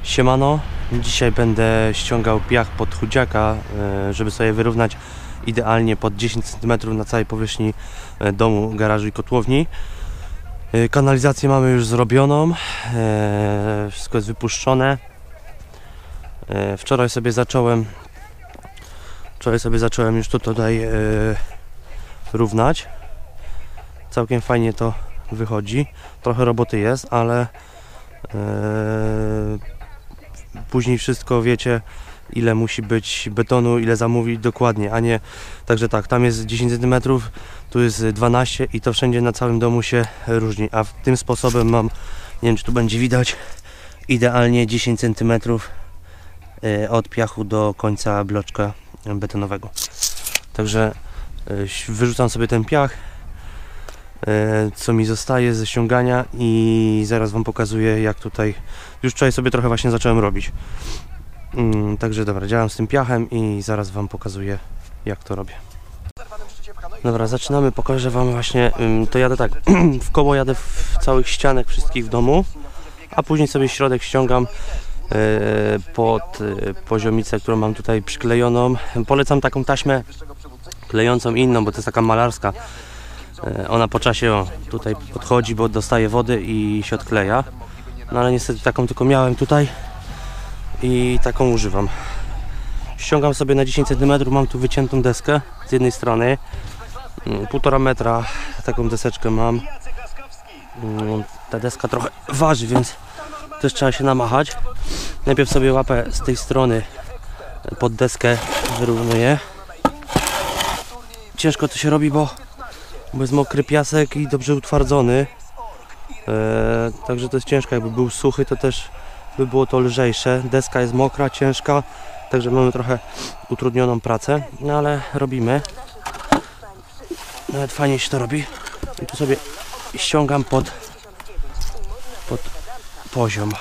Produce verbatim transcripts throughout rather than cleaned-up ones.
Siemano, dzisiaj będę ściągał piach pod chudziaka, żeby sobie wyrównać idealnie pod dziesięć centymetrów na całej powierzchni domu, garażu i kotłowni. Kanalizację mamy już zrobioną, wszystko jest wypuszczone. Wczoraj sobie zacząłem wczoraj sobie zacząłem już to tutaj równać. Całkiem fajnie to wychodzi, trochę roboty jest, ale później wszystko wiecie, ile musi być betonu, ile zamówić dokładnie, a nie także tak, tam jest dziesięć centymetrów, tu jest dwanaście i to wszędzie na całym domu się różni, a tym sposobem mam, nie wiem czy tu będzie widać, idealnie dziesięć centymetrów od piachu do końca bloczka betonowego. Także wyrzucam sobie ten piach, co mi zostaje ze ściągania i zaraz wam pokazuję, jak tutaj już wczoraj sobie trochę właśnie zacząłem robić. Także dobra, działam z tym piachem i zaraz wam pokazuję, jak to robię. Dobra, zaczynamy, pokażę wam właśnie, to jadę tak, w koło jadę w całych ścianek wszystkich w domu, a później sobie środek ściągam pod poziomicę, którą mam tutaj przyklejoną. Polecam taką taśmę klejącą inną, bo to jest taka malarska. Ona po czasie o, tutaj podchodzi, bo dostaje wody i się odkleja. No ale niestety taką tylko miałem tutaj i taką używam. Ściągam sobie na dziesięć centymetrów, mam tu wyciętą deskę z jednej strony. Półtora metra taką deseczkę mam. Ta deska trochę waży, więc też trzeba się namachać. Najpierw sobie łapę z tej strony pod deskę wyrównuję. Ciężko to się robi, bo bo jest mokry piasek i dobrze utwardzony, eee, także to jest ciężko. Jakby był suchy, to też by było to lżejsze. Deska jest mokra, ciężka, także mamy trochę utrudnioną pracę, no ale robimy. Nawet fajnie się to robi. I tu sobie ściągam pod, pod poziom.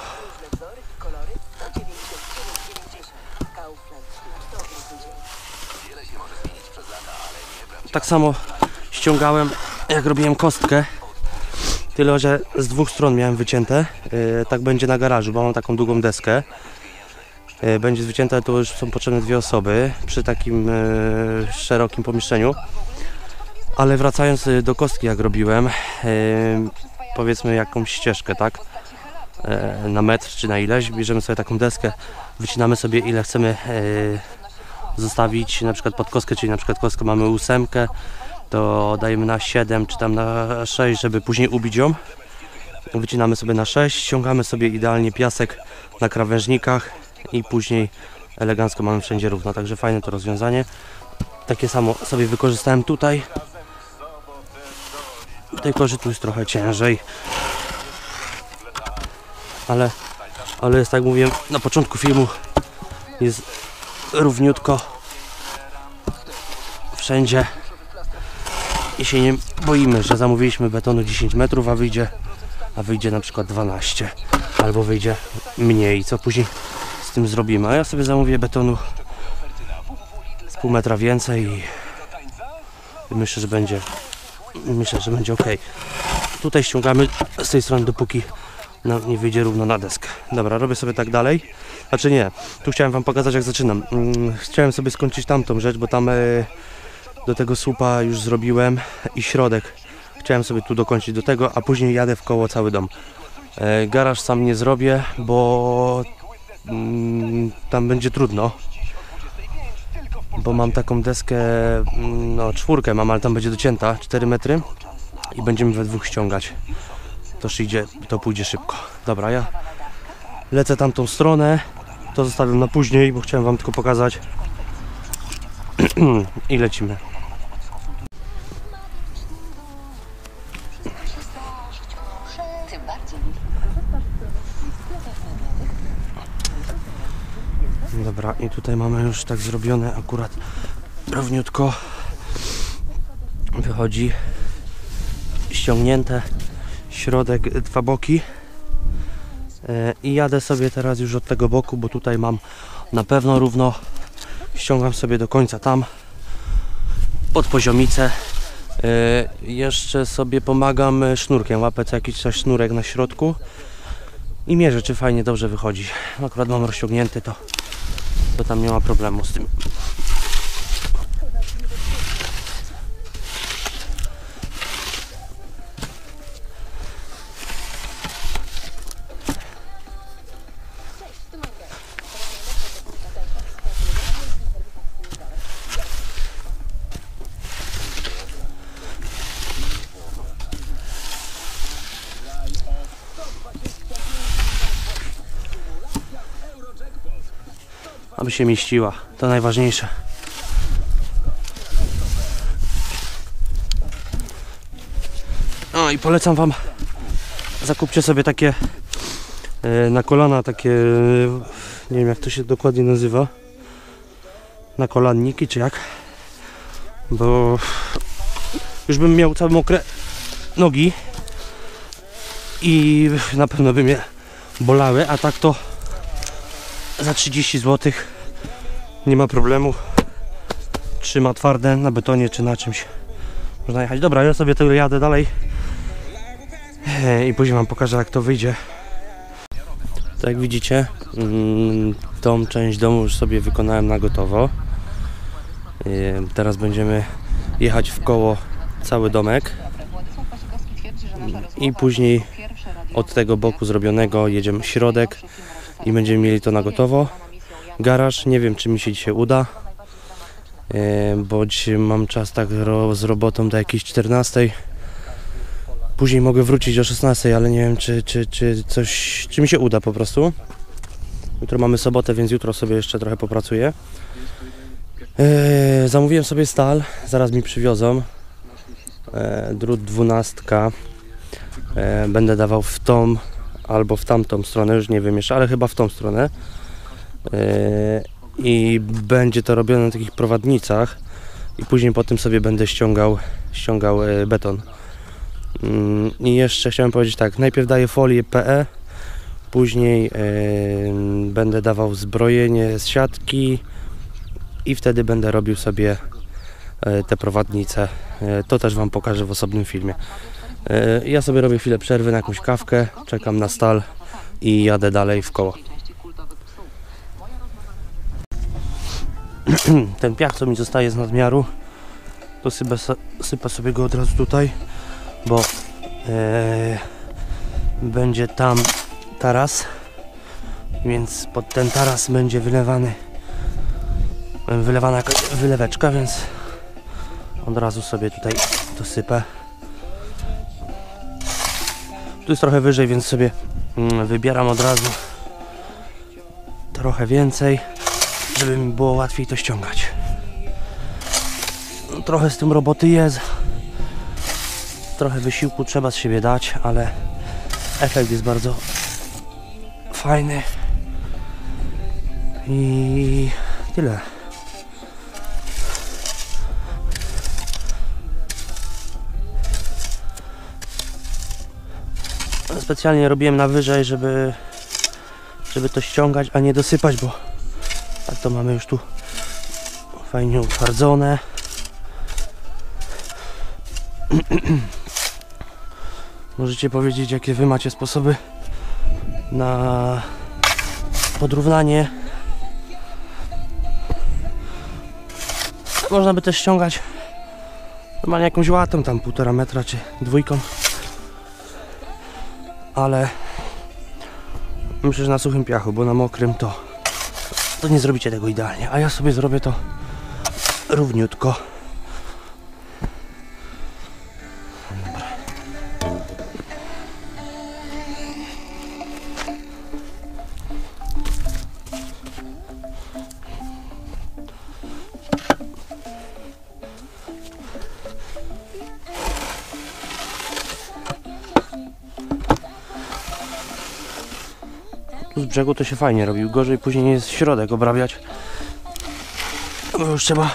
Tak samo ściągałem, jak robiłem kostkę, tyle że z dwóch stron miałem wycięte. Yy, tak będzie na garażu, bo mam taką długą deskę. Yy, będzie wycięte, to już są potrzebne dwie osoby przy takim yy, szerokim pomieszczeniu. Ale wracając do kostki, jak robiłem, yy, powiedzmy jakąś ścieżkę, tak? Yy, na metr czy na ileś, bierzemy sobie taką deskę, wycinamy sobie ile chcemy yy, zostawić na przykład pod kostkę, czyli na przykład kostkę mamy ósemkę, to dajemy na siedem czy tam na sześć, żeby później ubić ją. Wycinamy sobie na sześć, ściągamy sobie idealnie piasek na krawężnikach i później elegancko mamy wszędzie równo, także fajne to rozwiązanie. Takie samo sobie wykorzystałem tutaj. W tej korzy tu jest trochę ciężej, ale, ale jest, tak mówiłem na początku filmu, jest równiutko wszędzie i się nie boimy, że zamówiliśmy betonu dziesięć metrów, a wyjdzie, a wyjdzie na przykład dwanaście albo wyjdzie mniej, co później z tym zrobimy. A ja sobie zamówię betonu z pół metra więcej i myślę, że będzie myślę, że będzie ok. Tutaj ściągamy z tej strony, dopóki nam nie wyjdzie równo na deskę. Dobra, robię sobie tak dalej. Znaczy nie, tu chciałem wam pokazać, jak zaczynam. Chciałem sobie skończyć tamtą rzecz, bo tam do tego słupa już zrobiłem i środek chciałem sobie tu dokończyć do tego, a później jadę w koło cały dom. Garaż sam nie zrobię, bo tam będzie trudno, bo mam taką deskę, no czwórkę mam, ale tam będzie docięta, cztery metry i będziemy we dwóch ściągać. To idzie, to pójdzie szybko. Dobra, ja lecę tamtą stronę, to zostawiam na później, bo chciałem wam tylko pokazać i lecimy. Dobra, i tutaj mamy już tak zrobione akurat równiutko. Wychodzi ściągnięte, środek, dwa boki. I jadę sobie teraz już od tego boku, bo tutaj mam na pewno równo. Ściągam sobie do końca tam pod poziomicę. Jeszcze sobie pomagam sznurkiem, łapę co jakiś coś sznurek na środku i mierzę, czy fajnie, dobrze wychodzi. Akurat mam rozciągnięty, to, to tam nie ma problemu z tym. Aby się mieściła, to najważniejsze. No i polecam wam, zakupcie sobie takie e, na kolana, takie, nie wiem jak to się dokładnie nazywa, na kolanniki czy jak, bo już bym miał całe mokre nogi i na pewno by mnie bolały, a tak to za trzydzieści złotych nie ma problemu. Trzyma twarde na betonie czy na czymś. Można jechać. Dobra, ja sobie tyle jadę dalej i później wam pokażę, jak to wyjdzie. Tak jak widzicie, tą część domu już sobie wykonałem na gotowo. Teraz będziemy jechać w koło cały domek i później od tego boku zrobionego jedziemy w środek i będziemy mieli to na gotowo. Garaż, nie wiem czy mi się dzisiaj uda, bo dzisiaj mam czas tak z robotą do jakiejś czternastej. Później mogę wrócić o szesnastej, ale nie wiem czy, czy, czy coś, czy mi się uda po prostu. Jutro mamy sobotę, więc jutro sobie jeszcze trochę popracuję. Zamówiłem sobie stal, zaraz mi przywiozą. Drut dwunastka. Będę dawał w tą albo w tamtą stronę, już nie wiem jeszcze, ale chyba w tą stronę. I będzie to robione na takich prowadnicach i później po tym sobie będę ściągał, ściągał beton. I jeszcze chciałem powiedzieć tak, najpierw daję folię P E, później będę dawał zbrojenie z siatki i wtedy będę robił sobie te prowadnice. To też wam pokażę w osobnym filmie. Ja sobie robię chwilę przerwy na jakąś kawkę, czekam na stal i jadę dalej w koło. Ten piach, co mi zostaje z nadmiaru, to sypę, sypę sobie go od razu tutaj, bo e, będzie tam taras, więc pod ten taras będzie wylewany wylewana jakaś wyleweczka, więc od razu sobie tutaj dosypę. Tu jest trochę wyżej, więc sobie wybieram od razu trochę więcej, żeby mi było łatwiej to ściągać. No, trochę z tym roboty jest, trochę wysiłku trzeba z siebie dać, ale efekt jest bardzo fajny i tyle. Specjalnie robiłem na wyżej, żeby żeby to ściągać, a nie dosypać, bo tak to mamy już tu fajnie utwardzone. Możecie powiedzieć, jakie wy macie sposoby na podrównanie. Można by też ściągać normalnie jakąś łatą, tam półtora metra czy dwójką, ale myślę, że na suchym piachu, bo na mokrym to to nie zrobicie tego idealnie, a ja sobie zrobię to równiutko. Dobra. Tu z brzegu to się fajnie robił, gorzej później jest środek obrabiać, bo już trzeba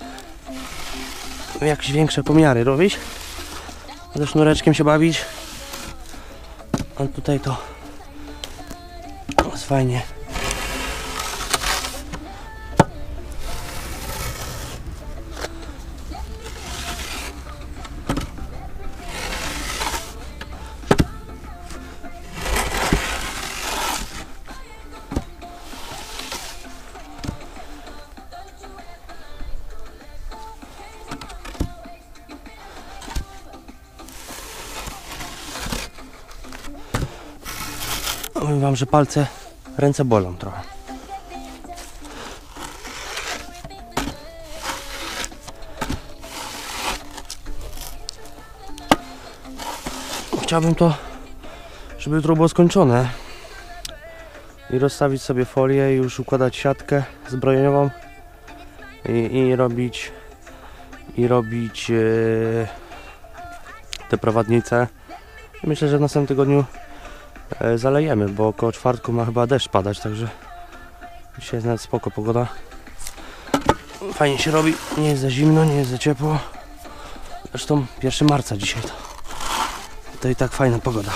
jakieś większe pomiary robić, ze sznureczkiem się bawić, a tutaj to jest fajnie. powiem wam, że palce, ręce bolą trochę. Chciałbym to, żeby jutro było skończone i rozstawić sobie folię i już układać siatkę zbrojeniową i, i robić i robić yy, te prowadnice. Myślę, że w następnym tygodniu yy, zalejemy, bo około czwartku ma chyba deszcz padać, także dzisiaj jest nawet spoko pogoda. Fajnie się robi, nie jest za zimno, nie jest za ciepło. Zresztą pierwszego marca dzisiaj to, to i tak fajna pogoda.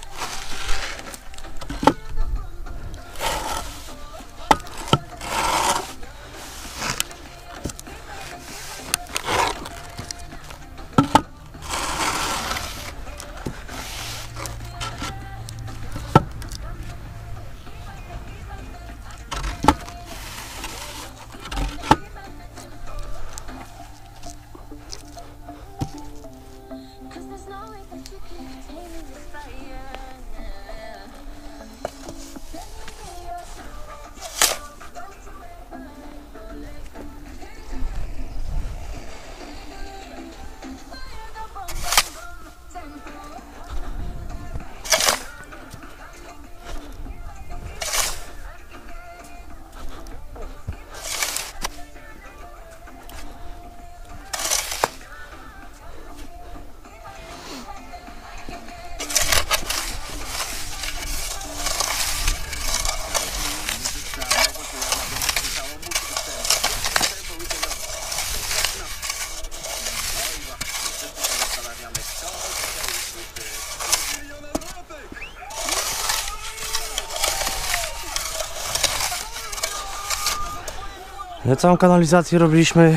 Całą kanalizację robiliśmy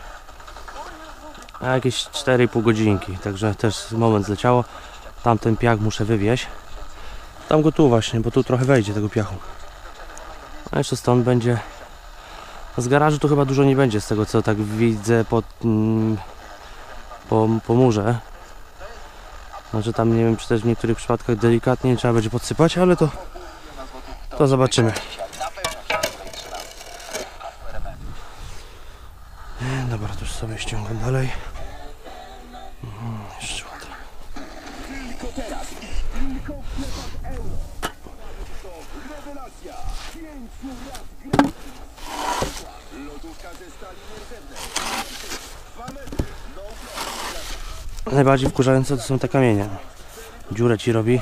jakieś cztery i pół godzinki, także też moment zleciało. Tamten piach muszę wywieźć. Tam go tu właśnie, bo tu trochę wejdzie tego piachu. A jeszcze stąd będzie. Z garażu to chyba dużo nie będzie, z tego co tak widzę po, mm, po, po murze. Znaczy tam nie wiem, czy też w niektórych przypadkach delikatnie trzeba będzie podsypać, ale to, to zobaczymy. Dobra, to już sobie ściągam dalej. Mhm, jeszcze ładnie. Tylko teraz, tylko w sklepach euro. To rewelacja. Pięciu lat gratis. Lodówka ze stali nierdzewnej. Dwa metry. Najbardziej wkurzające to są te kamienie. Dziurę ci robi.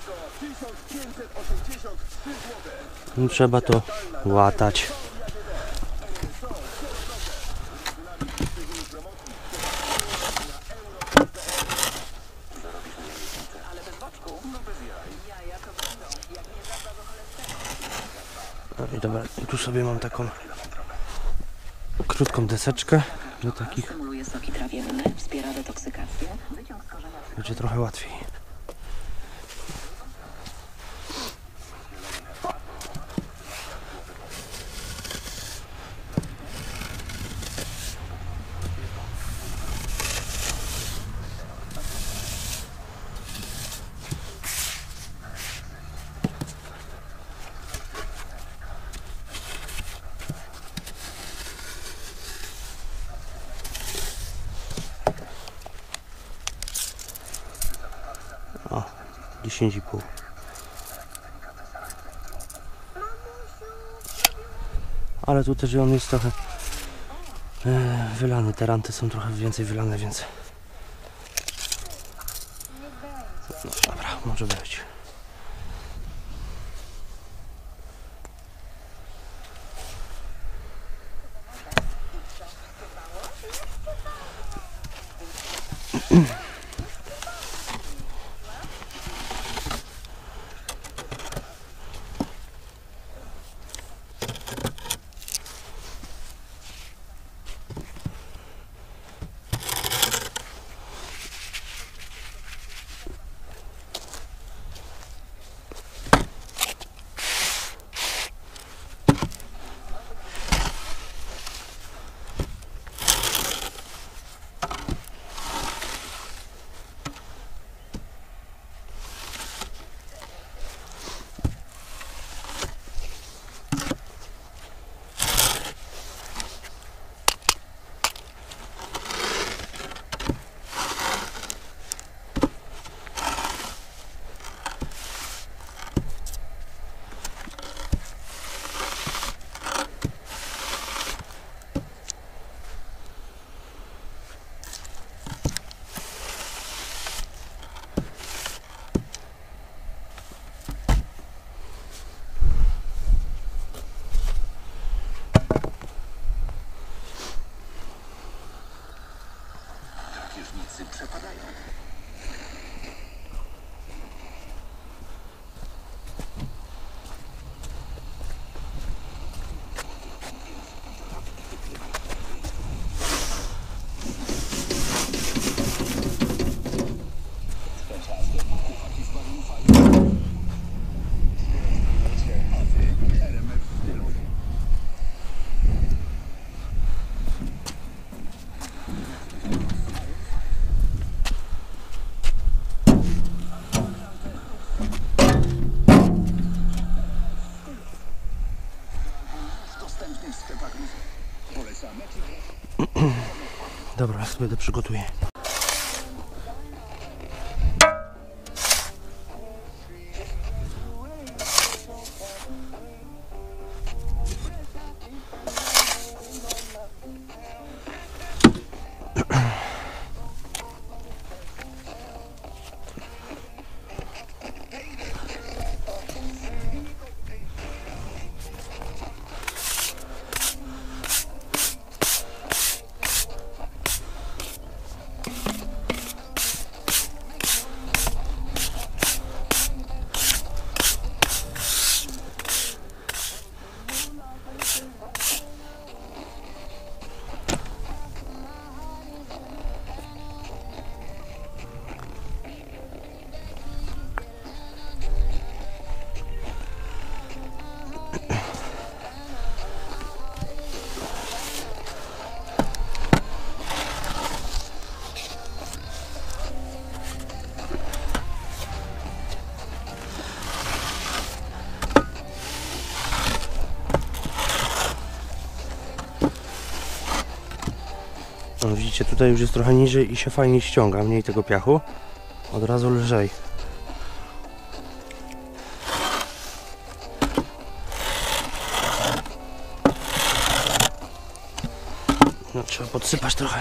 I trzeba to łatać. No i dobra, i tu sobie mam taką krótką deseczkę do takich. Będzie trochę łatwiej. O, dziesięć i pół. Ale tu też on jest trochę e, wylany. Te ranty są trochę więcej wylane, więc no, dobra, może być. Psy przepadają. Dobra, sobie to przygotuję. No, widzicie, tutaj już jest trochę niżej i się fajnie ściąga, mniej tego piachu, od razu lżej. No, trzeba podsypać trochę.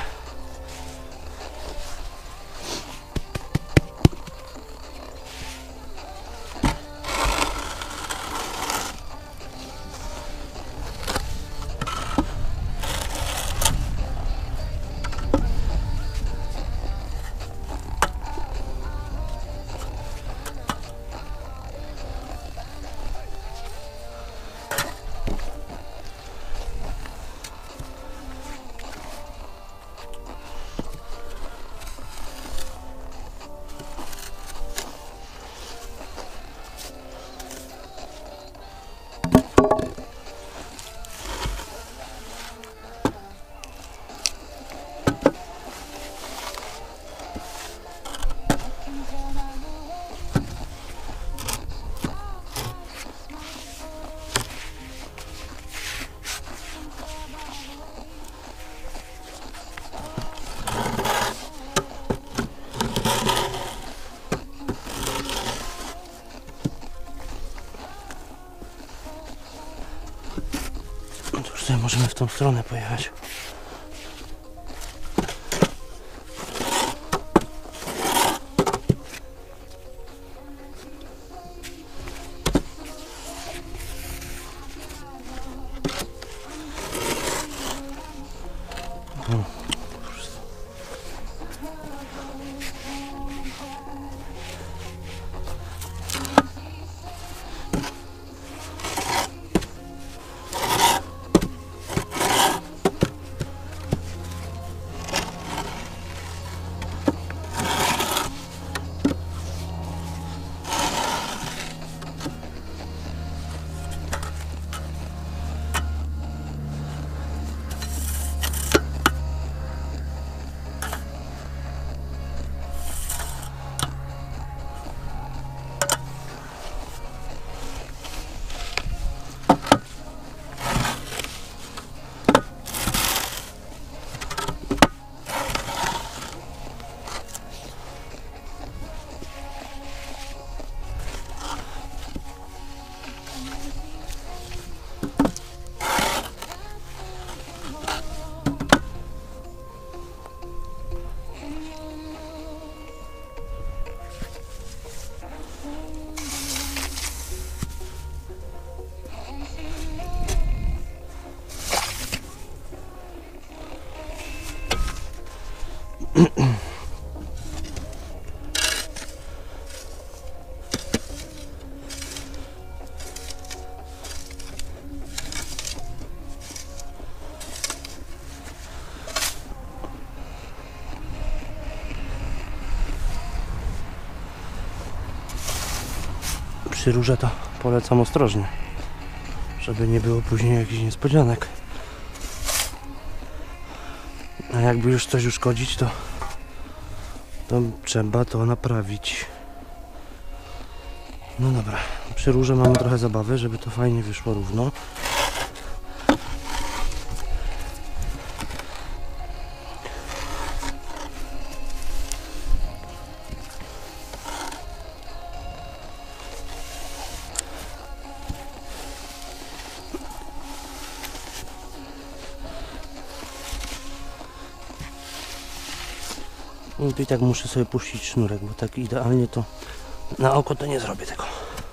Tutaj możemy w tą stronę pojechać. przy rurze to polecam ostrożnie, żeby nie było później jakichś niespodzianek. A jakby już coś uszkodzić, to, to trzeba to naprawić. No dobra, przy rurze mamy trochę zabawy, żeby to fajnie wyszło równo. I tu i tak muszę sobie puścić sznurek, bo tak idealnie to na oko to nie zrobię tego.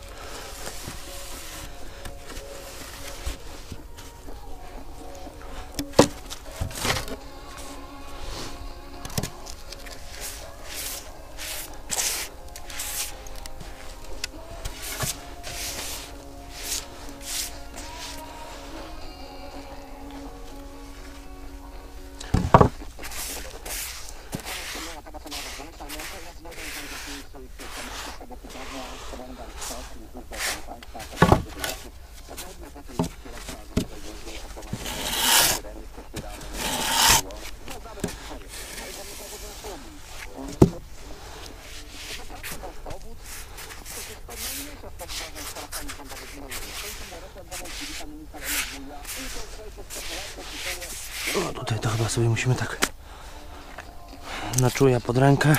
No tutaj to chyba sobie musimy tak na czuja pod rękę,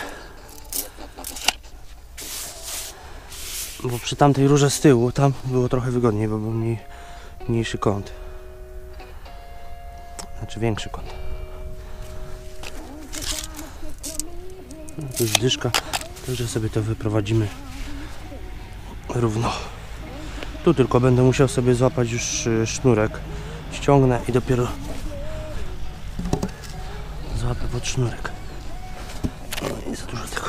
bo przy tamtej rurze z tyłu tam było trochę wygodniej, bo był mniej, mniejszy kąt, znaczy większy kąt. Tu jest dyszka, także sobie to wyprowadzimy równo. Tu tylko będę musiał sobie złapać już sznurek, ściągnę i dopiero złapę pod sznurek. No nie za dużo tego.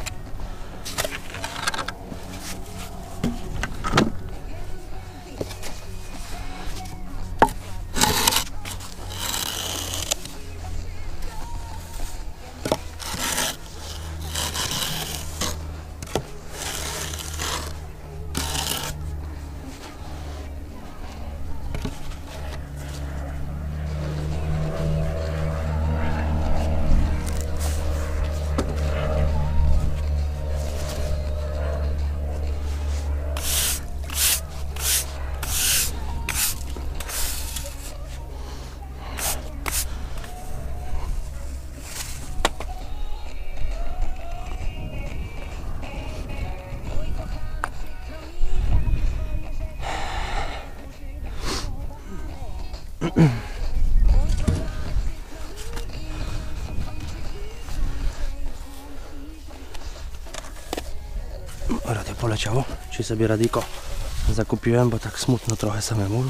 Radio poleciało. Dzisiaj sobie radyjko zakupiłem, bo tak smutno trochę samemu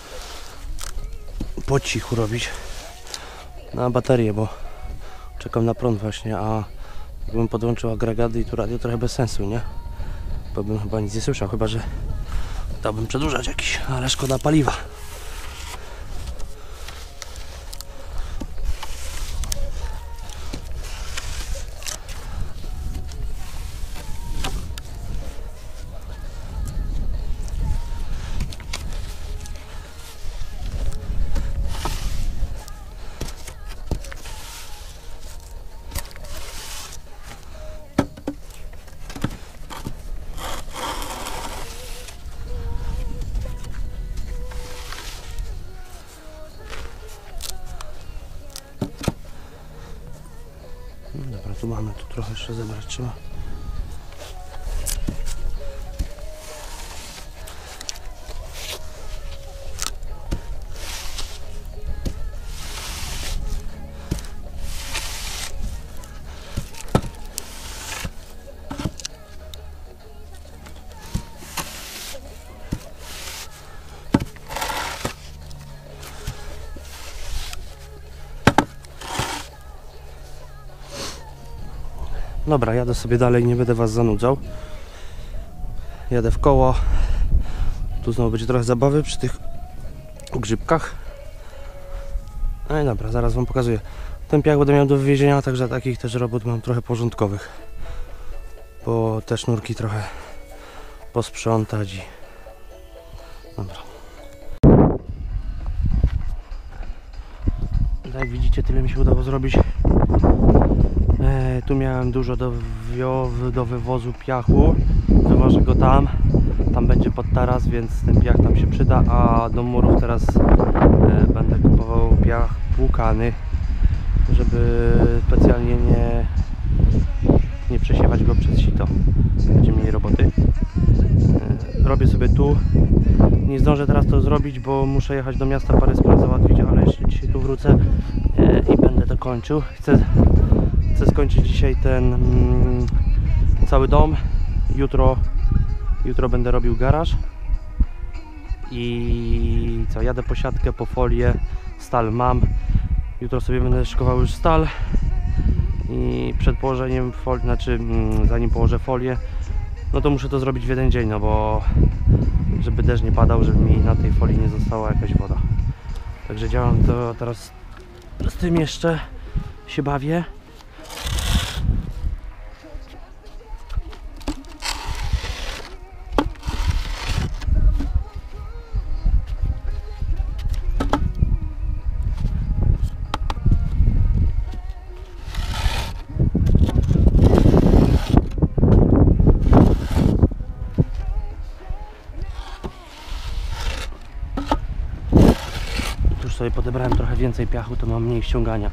po cichu robić na baterię, bo czekam na prąd właśnie, a jakbym podłączył agregaty i tu radio, trochę bez sensu, nie? Bo bym chyba nic nie słyszał, chyba że dałbym przedłużać jakiś, ale szkoda paliwa. No dobra, tu mamy, tu trochę jeszcze zebrać trzeba. Dobra, jadę sobie dalej, nie będę was zanudzał. Jadę w koło. Tu znowu będzie trochę zabawy przy tych grzybkach. No i dobra, zaraz wam pokazuję. Ten piach będę miał do wywiezienia, także takich też robót mam trochę porządkowych. Bo te sznurki trochę posprzątać i... Dobra. Tak jak widzicie, tyle mi się udało zrobić. E, tu miałem dużo do, do wywozu piachu. Wywożę go tam. Tam będzie pod taras, więc ten piach tam się przyda, a do murów teraz e, będę kupował piach płukany, żeby specjalnie nie, nie przesiewać go przez sito. Będzie mniej roboty. E, robię sobie tu. Nie zdążę teraz to zrobić, bo muszę jechać do miasta, parę spraw załatwić, ale jeszcze dzisiaj tu wrócę e, i będę to kończył. Chcę, chcę skończyć dzisiaj ten mm, cały dom. Jutro, jutro będę robił garaż. I co, jadę po siatkę, po folię. Stal mam. Jutro sobie będę szykował już stal. I przed położeniem folii, znaczy mm, zanim położę folię, no to muszę to zrobić w jeden dzień, no bo żeby deszcz nie padał, żeby mi na tej folii nie została jakaś woda. Także działam to teraz, z tym jeszcze się bawię. Sobie podebrałem trochę więcej piachu, to mam mniej ściągania.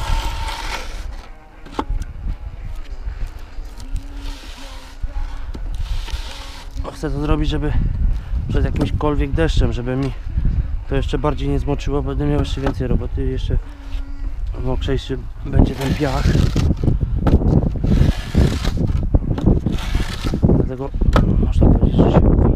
Chcę to zrobić, żeby przed jakimśkolwiek deszczem, żeby mi to jeszcze bardziej nie zmoczyło, będę miał jeszcze więcej roboty, jeszcze mokrzejszy będzie ten piach. Dlatego można powiedzieć, że się ubija.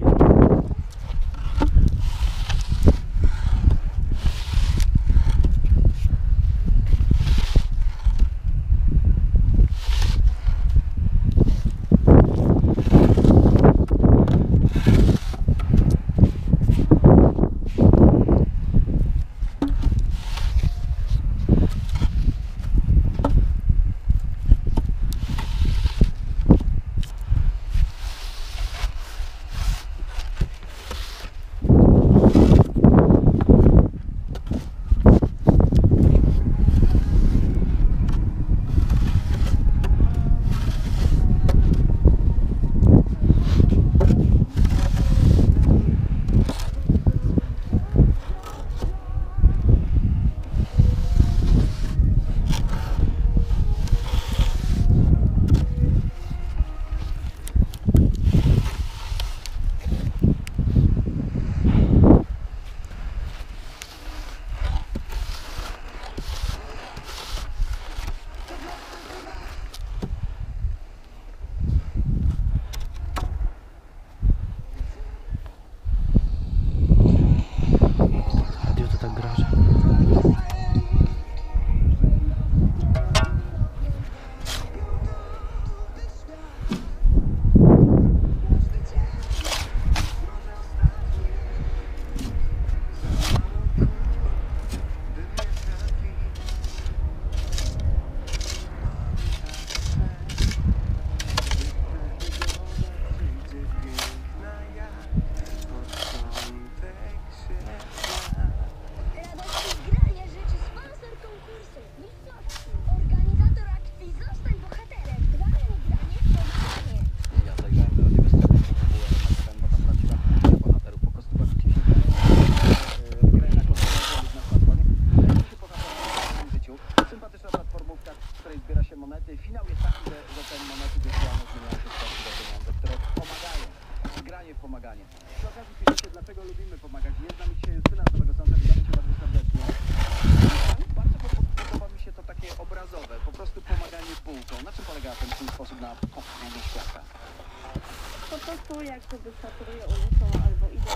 prostu jak sobie spaceruję ulicą albo idę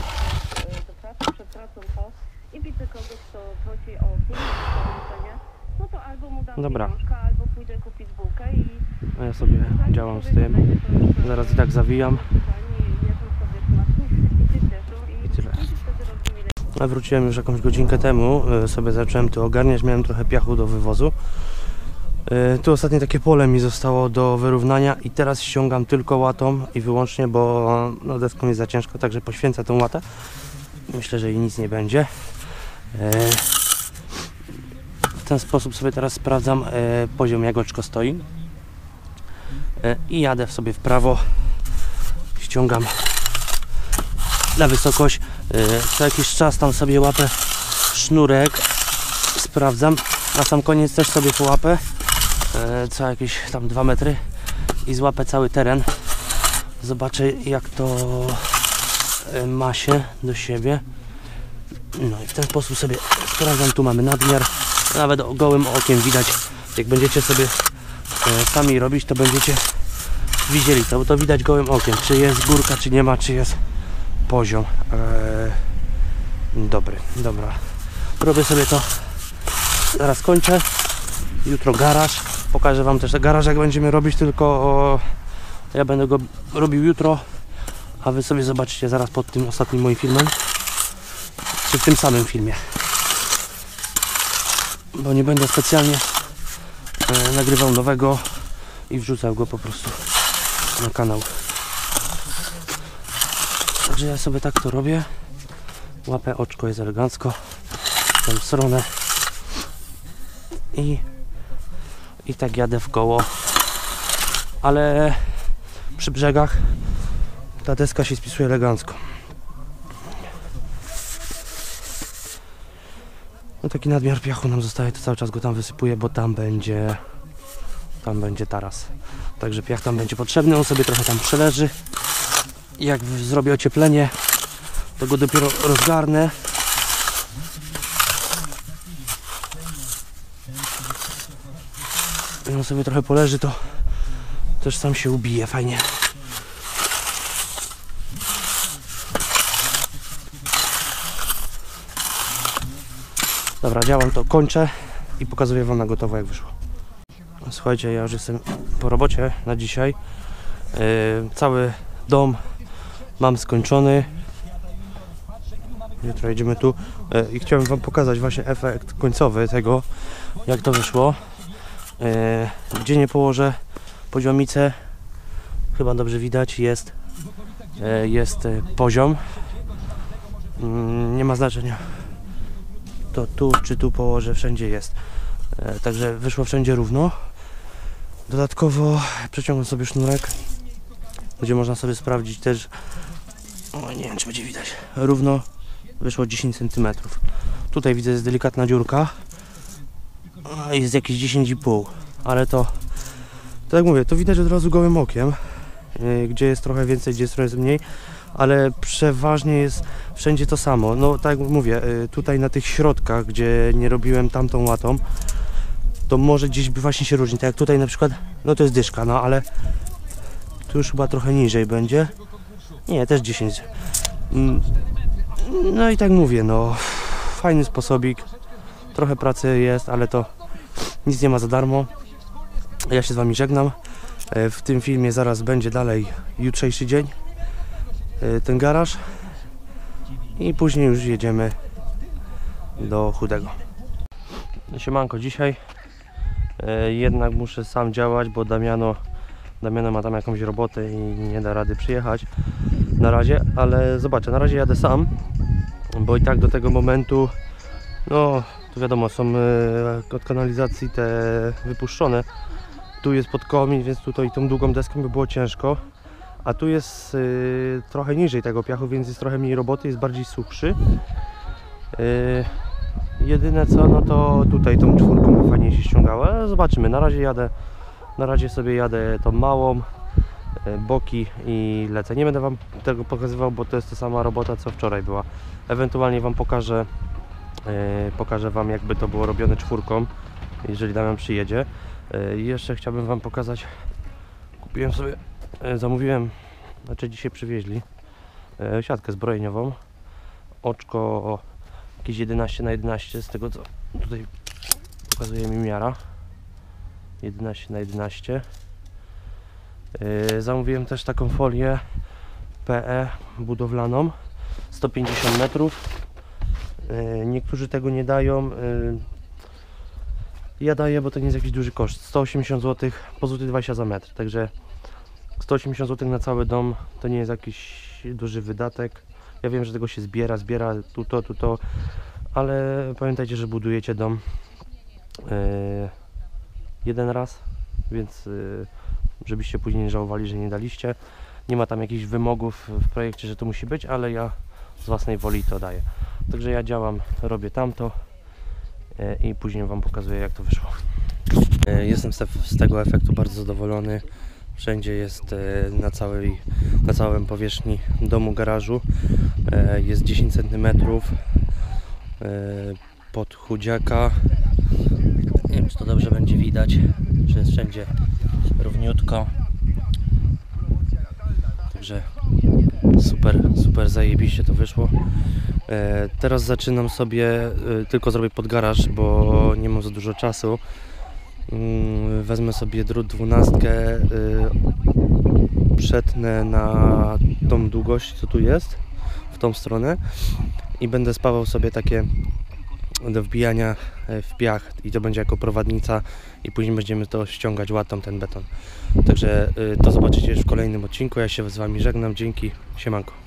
do pracy, przed pracą to i widzę kogoś, kto prosi o pieniądze do jedzenia, no to albo mu dam Dobra. pieniążka, albo pójdę kupić bułkę i... A ja sobie działam z tym. Zaraz i tak zawijam. I tyle. A wróciłem już jakąś godzinkę temu, sobie zacząłem tu ogarniać, miałem trochę piachu do wywozu. Yy, tu ostatnie takie pole mi zostało do wyrównania i teraz ściągam tylko łatą i wyłącznie, bo no, deską jest za ciężko, także poświęcę tą łatę. Myślę, że jej nic nie będzie. Yy, w ten sposób sobie teraz sprawdzam yy, poziom, jak oczko stoi. Yy, I jadę sobie w prawo. Ściągam na wysokość. Yy, co jakiś czas tam sobie łapę sznurek. Sprawdzam. Na sam koniec też sobie połapę. Yy, co jakieś tam dwa metry. I złapę cały teren. Zobaczę, jak to yy, ma się do siebie. No i w ten sposób sobie sprawdzam. Tu mamy nadmiar. Nawet gołym okiem widać. Jak będziecie sobie yy, sami robić, to będziecie widzieli to, bo to widać gołym okiem, czy jest górka, czy nie ma, czy jest poziom. Eee, dobry, dobra. Robię sobie to, zaraz kończę. Jutro garaż. Pokażę wam też garaż, jak będziemy robić, tylko o, ja będę go robił jutro, a wy sobie zobaczycie zaraz pod tym ostatnim moim filmem, czy w tym samym filmie, bo nie będę specjalnie e, nagrywał nowego i wrzucał go po prostu na kanał. Także ja sobie tak to robię. Łapę, oczko jest elegancko w tę stronę i, i tak jadę w koło, ale przy brzegach ta deska się spisuje elegancko. No taki nadmiar piachu nam zostaje, to cały czas go tam wysypuję, bo tam będzie tam będzie taras. Także piach tam będzie potrzebny, on sobie trochę tam przeleży. Jak zrobię ocieplenie, to go dopiero rozgarnę. I on sobie trochę poleży, to też sam się ubije fajnie. Dobra, działam to, kończę i pokazuję wam na gotowo, jak wyszło. Słuchajcie, ja już jestem po robocie na dzisiaj. Yy, cały dom mam skończony. Jutro jedziemy tu yy, i chciałem wam pokazać właśnie efekt końcowy tego, jak to wyszło. Yy, gdzie nie położę poziomicę, chyba dobrze widać, jest, yy, jest yy, poziom. Yy, nie ma znaczenia, to tu czy tu położę, wszędzie jest. Yy, także wyszło wszędzie równo. Dodatkowo przeciągnę sobie sznurek, gdzie można sobie sprawdzić też, o, nie wiem, czy będzie widać, równo wyszło dziesięć centymetrów. Tutaj widzę, jest delikatna dziurka, jest jakieś dziesięć i pół, ale to, tak jak mówię, to widać od razu gołym okiem, gdzie jest trochę więcej, gdzie jest trochę mniej, ale przeważnie jest wszędzie to samo. No tak jak mówię, tutaj na tych środkach, gdzie nie robiłem tamtą łatą, to może gdzieś by właśnie się różni. Tak jak tutaj na przykład, no to jest dyszka, no ale tu już chyba trochę niżej będzie. Nie, też dziesięć. No i tak mówię, no fajny sposobik. Trochę pracy jest, ale to nic nie ma za darmo. Ja się z wami żegnam. W tym filmie zaraz będzie dalej jutrzejszy dzień, ten garaż, i później już jedziemy do Chudego. Siemanko, dzisiaj e, jednak muszę sam działać, bo Damiano, Damiano ma tam jakąś robotę i nie da rady przyjechać na razie, ale zobaczę, na razie jadę sam, bo i tak do tego momentu, no to wiadomo, są e, od kanalizacji te wypuszczone, tu jest pod komin, więc tutaj tą długą deską by było ciężko, a tu jest e, trochę niżej tego piachu, więc jest trochę mniej roboty, jest bardziej suchszy. E, Jedyne co, no to tutaj tą czwórką fajnie się ściągało, ale zobaczymy, na razie jadę, na razie sobie jadę tą małą, boki i lecę. Nie będę wam tego pokazywał, bo to jest ta sama robota, co wczoraj była. Ewentualnie wam pokażę, yy, pokażę wam, jakby to było robione czwórką, jeżeli Damian przyjedzie. Yy, jeszcze chciałbym wam pokazać, kupiłem sobie, yy, zamówiłem, znaczy dzisiaj przywieźli, yy, siatkę zbrojeniową, oczko o, jakieś jedenaście na jedenaście, z tego co tutaj pokazuje mi miara, jedenaście na jedenaście. Yy, zamówiłem też taką folię P E budowlaną, sto pięćdziesiąt metrów. Yy, niektórzy tego nie dają, yy, Ja daję, bo to nie jest jakiś duży koszt, sto osiemdziesiąt złotych, po złoty dwadzieścia za metr, także sto osiemdziesiąt złotych na cały dom to nie jest jakiś duży wydatek. Ja wiem, że tego się zbiera, zbiera tu to, tu to, ale pamiętajcie, że budujecie dom yy, jeden raz, więc yy, żebyście później nie żałowali, że nie daliście. Nie ma tam jakichś wymogów w projekcie, że to musi być, ale ja z własnej woli to daję. Także ja działam, robię tamto yy, i później Wam pokazuję, jak to wyszło. Yy, jestem z, te, z tego efektu bardzo zadowolony. Wszędzie jest yy, na całej, na całym powierzchni domu, garażu yy, jest dziesięć centymetrów yy, pod chudziaka. Nie wiem, czy to dobrze będzie widać, że jest wszędzie równiutko. Także super, super zajebiście to wyszło. E, teraz zaczynam sobie, e, tylko zrobię pod garaż, bo nie mam za dużo czasu. Mm, wezmę sobie drut dwunastkę, e, przetnę na tą długość, co tu jest, w tą stronę i będę spawał sobie takie do wbijania w piach i to będzie jako prowadnica i później będziemy to ściągać łatą, ten beton. Także y, to zobaczycie już w kolejnym odcinku. Ja się z Wami żegnam. Dzięki. Siemanko.